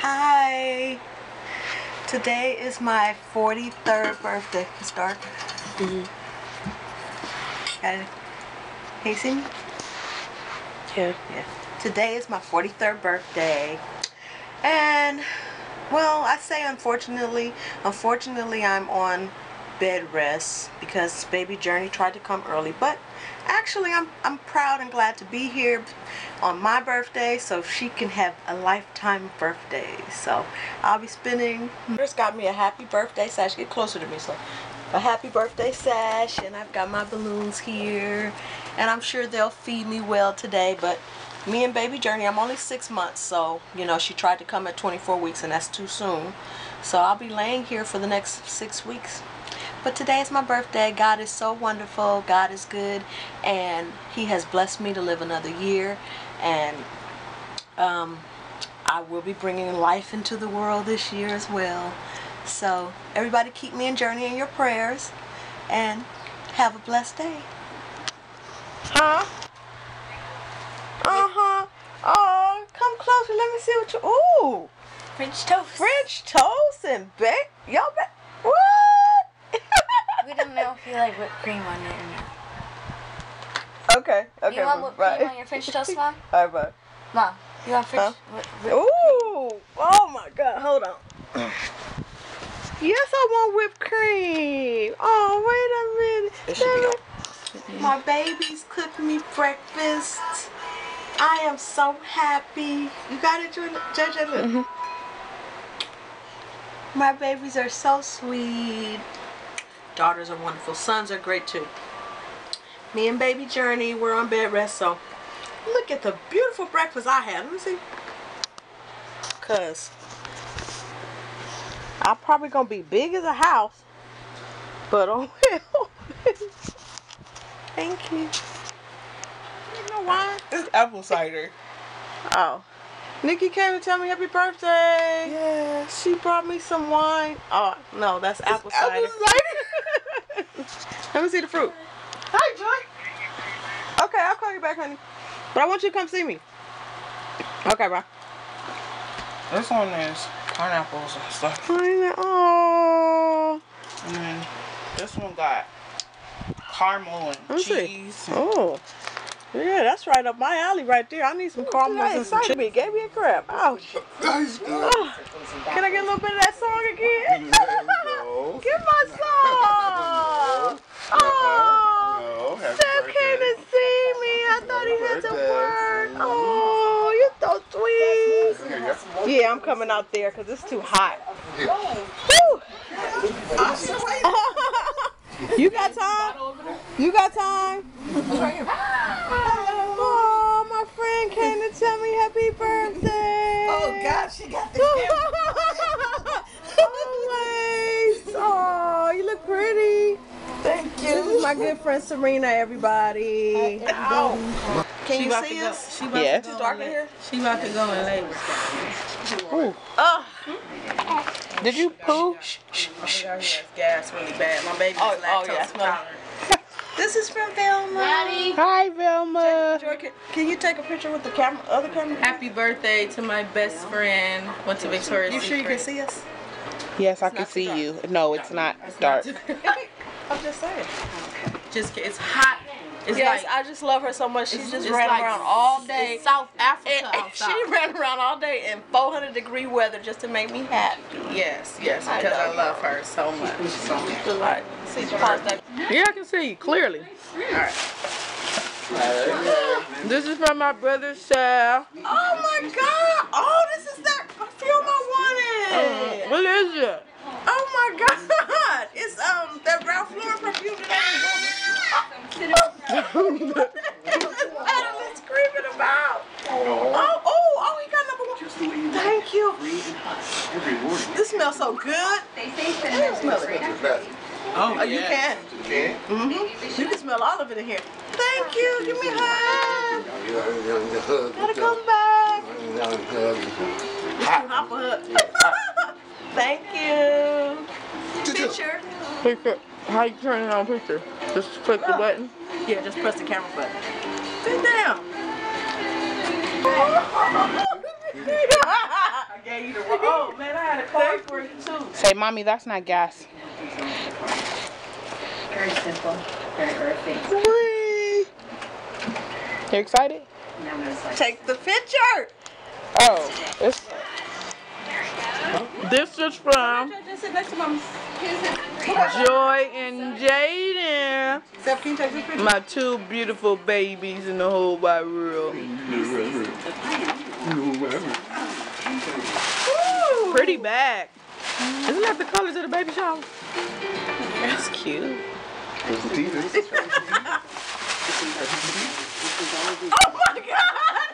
Hi. Today is my 43rd birthday. It's dark. Got it? Can you see me? Yeah. Today is my 43rd birthday. And, well, I say unfortunately I'm on bed rest because baby Journey tried to come early. But actually, I'm proud and glad to be here on my birthday so she can have a lifetime birthday. So I'll be spending. Just got me a happy birthday sash. Get closer to me, so a happy birthday sash, and I've got my balloons here, and I'm sure they'll feed me well today. But me and baby Journey, I'm only 6 months, so you know she tried to come at 24 weeks, and that's too soon. So I'll be laying here for the next 6 weeks. But today is my birthday. God is so wonderful. God is good, and He has blessed me to live another year. And I will be bringing life into the world this year as well. So everybody keep me and Journey in your prayers, and have a blessed day. Huh? Oh, come closer. Let me see what you. Ooh, French toast. French toast and bake. Y'all bet. What? We don't know if you like whipped cream on it or not. Okay. You want whipped cream on your French toast, Mom? Alright, bye. Mom, you want French? Ooh! Oh my God! Hold on. Yes, I want whipped cream. Oh, wait a minute. My baby's cooking me breakfast. I am so happy. You got it, JJ? My babies are so sweet. Daughters are wonderful. Sons are great too. Me and baby Journey, we're on bed rest, so look at the beautiful breakfast I had. Let me see. Cause I'm probably gonna be big as a house, but oh well. Thank you. You know why? It's apple cider. Oh. Nikki came to tell me happy birthday. Yeah. She brought me some wine. Oh, no, that's apple cider. Apple cider? Let me see the fruit. Hi, Joy. Okay, I'll call you back, honey. But I want you to come see me. Okay, bro. This one is pineapples and stuff. Oh. And then this one got caramel and cheese. Oh. Yeah, that's right up my alley right there. I need some caramel and some chicken. Gave me a crab. Ouch. That's good. Oh. Can I get a little bit of that song again? Get my song. Oh. Sam came to see me. I thought he had to work. Oh, you're so sweet. Yeah, I'm coming out there because it's too hot. Woo. You got time? You got time? Oh, my friend came to tell me happy birthday. Oh, God, she got the camera. Always. Oh, you look pretty. Thank you. This is my good friend Serena, everybody. Ow. Can you see us? Yes. Too dark in here? She about to go in labor. Did you poo? That's gas really bad. My baby's lactose intolerant. This is from Velma. Hi, Velma. Joy, can you take a picture with the camera, other camera? Happy birthday to my best friend. Went to Victoria's You sure you can Secret. see us? Yes, I can see you. No, it's not dark. I'm just saying. Just it's hot. It's Yes, like I just love her so much. She just it's ran like around all day. It's South Africa And outside. she ran around all day in 400-degree weather just to make me happy. Yes, because I love her so much. All right, see, pause that. Yeah, I can see you clearly. Alright. This is from my brother's child. Oh my God! Oh, this is that perfume I wanted. What is it? Oh my God! It's that Ralph Lauren perfume that Adeline's screaming about. Oh, he got number 1. Thank you. This smells so good. Smell it. Oh, You can. You can smell all of it in here. Thank you. Give me a hug. Gotta come back. It's too hot for her. Thank you. Picture. Picture. How you turn it on picture? Just click the button. Yeah, just press the camera button. Sit down. I gave you the wrong part for you too. Say, mommy, that's not gas. Very simple, very earthy. Whee! You excited? Now I'm gonna slice. Take the picture. Oh, it's. This is from Just sit next to Mama. Joy and Jaden. Steph, can you take this picture? My two beautiful babies in the whole wide world. Pretty bag. Isn't that the colors of the baby shower? That's cute. Oh my god!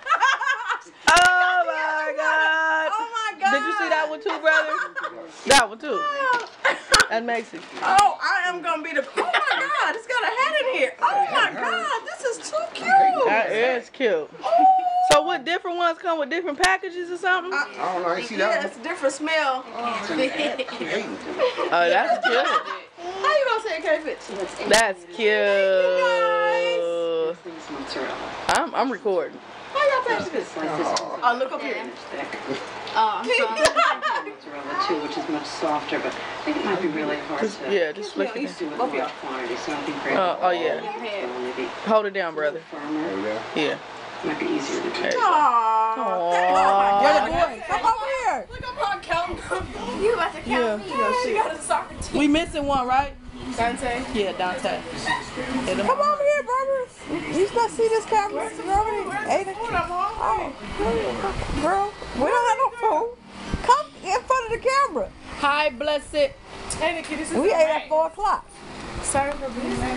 Oh my god! Oh my god! Did you see that one too, brother? That one too. That makes it. Oh, I am gonna be the. Oh my god! It's got a head in here. Oh my god! This is too cute. That is cute. So what different ones come with different packages or something? I don't know. You see Yeah, that it's a different smell. Oh, that's cute. How you gonna say it can't fit? That's cute. This mozzarella. I'm recording. How y'all taste this? Slice this Oh, look up here. inch thick. Oh, I'm sorry. Mozzarella too, which is much softer, but I think it might be really hard to Yeah, just flick it. do with large quantity, so I think great. Oh yeah. Maybe Hold it down, brother. firmer. Yeah. Might be easier to do. There you go. Aww. Aw. Come over here. Look, I'm not counting. You about to count me? She got a soccer team. We missing one, right? Dante. Yeah, Dante. Hit him. Come over here, Barbara. You not see this camera? You already ate it. Oh, girl, we don't have no food. Come in front of the camera. Hi, blessed. Hey, Nikki, this is We ate at 4 o'clock. Sorry for being late.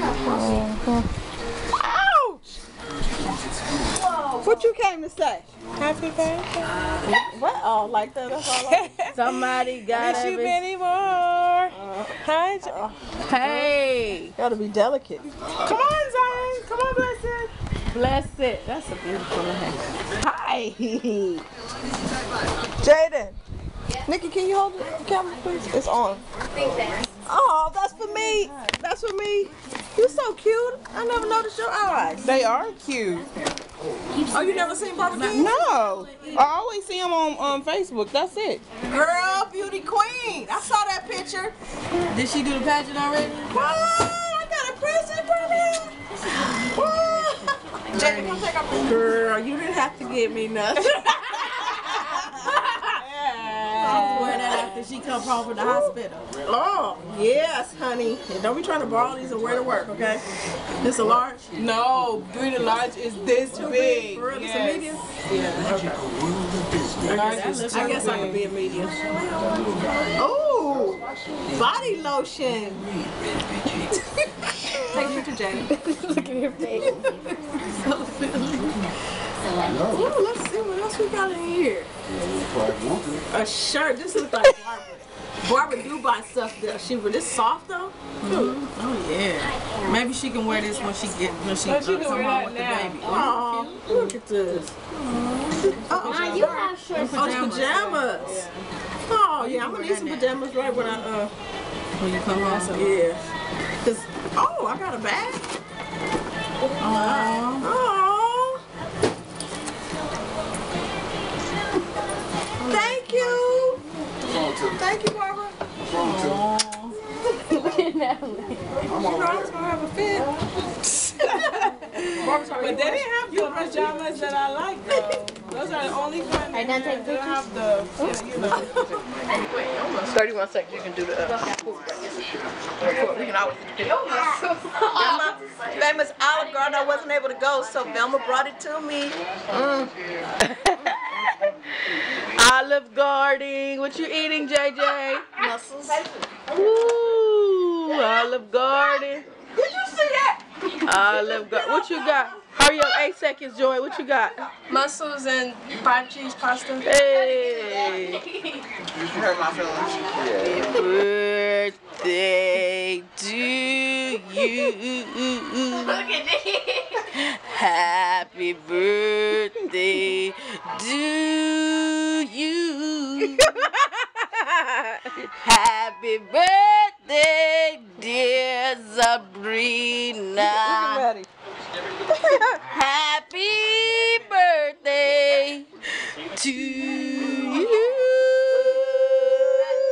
Ouch! What you came to say? Happy birthday. What? Oh, like that? That's all. Like Somebody got Miss you it. many more. Hi, Hey, gotta be delicate. come on, Zion. Come on, Blessed. blessed. That's a beautiful name. Hi. Jaden. Nikki, can you hold the camera, please? It's on. Oh, that's for me. That's for me. You're so cute. I never noticed your eyes. They are cute. Oh, you never seen Barbara King? No, I always see them on Facebook. That's it. Girl, beauty queen. I saw that picture. Did she do the pageant already? What? I got a present from you. What? Jaden, come take our picture. Girl, you didn't have to give me nothing. I was wearing that after she come home from the hospital. Oh, yes, honey. And don't be trying to borrow these and wear to work, okay? This a large? No, doing the large is this big. For real, it's a Yes. medium? Large is I guess I could be a medium. Oh, body lotion. Take a picture, Jane. Look at your face. Ooh, let's see what else we got in here. A shirt. This looks like Barbara. Barbara do buy stuff that she but it's soft though. Oh yeah. Maybe she can wear this when she she come can wear home that with now. the baby. Oh, look at this. Now you have short Oh, pajamas. Oh yeah, I'm gonna need some pajamas right when I When you come home. yeah. 'Cause oh, I got a bag. Oh. Thank you. Thank you, Barbara. You know I was gonna have a fit. But they didn't have the pajamas that I like though. Those are the only ones Right, now take that don't have the, you know. 31 seconds. You can do the. We can always do the Famous Olive Garden, I wasn't able to go, so Velma brought it to me. Olive Garden. What you eating, JJ? Mussels. Ooh, Olive Garden. Did you see that? Olive Garden. What you got? Hurry up, 8 seconds, Joy. What you got? Mussels and 5 cheese pasta. Hey. Hurt my feelings. Birthday to you. Happy birthday to you. Happy birthday, dear Sabrina. Happy birthday to you.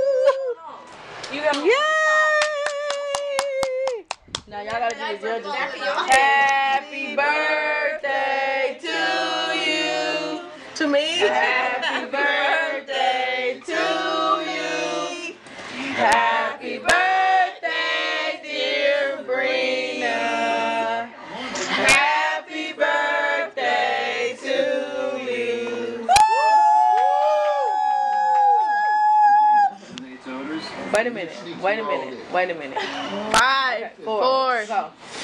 Now y'all gotta be the judges. Happy birthday to you. To me. Happy birthday to you. Happy birthday, dear Brina. Happy birthday to you. Wait a minute. 5, 4, go.